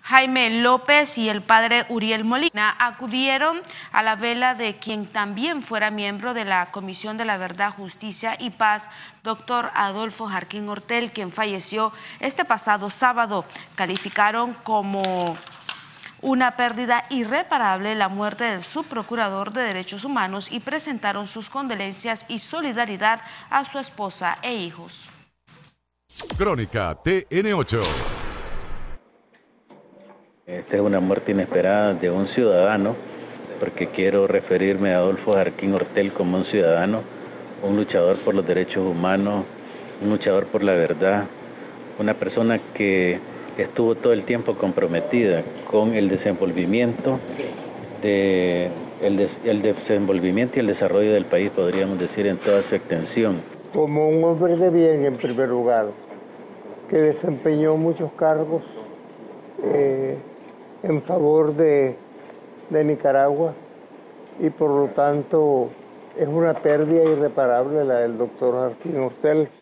Jaime López y el padre Uriel Molina acudieron a la vela de quien también fuera miembro de la Comisión de la Verdad, Justicia y Paz, doctor Adolfo Jarquín Ortel, quien falleció este pasado sábado. Calificaron como una pérdida irreparable la muerte del subprocurador de Derechos Humanos y presentaron sus condolencias y solidaridad a su esposa e hijos. Crónica TN8. Esta es una muerte inesperada de un ciudadano, porque quiero referirme a Adolfo Jarquín Ortel como un ciudadano, un luchador por los derechos humanos, un luchador por la verdad, una persona que estuvo todo el tiempo comprometida con el desenvolvimiento y el desarrollo del país, podríamos decir, en toda su extensión. Como un hombre de bien, en primer lugar, que desempeñó muchos cargos en favor de Nicaragua, y por lo tanto es una pérdida irreparable la del doctor Jarquín Ortel.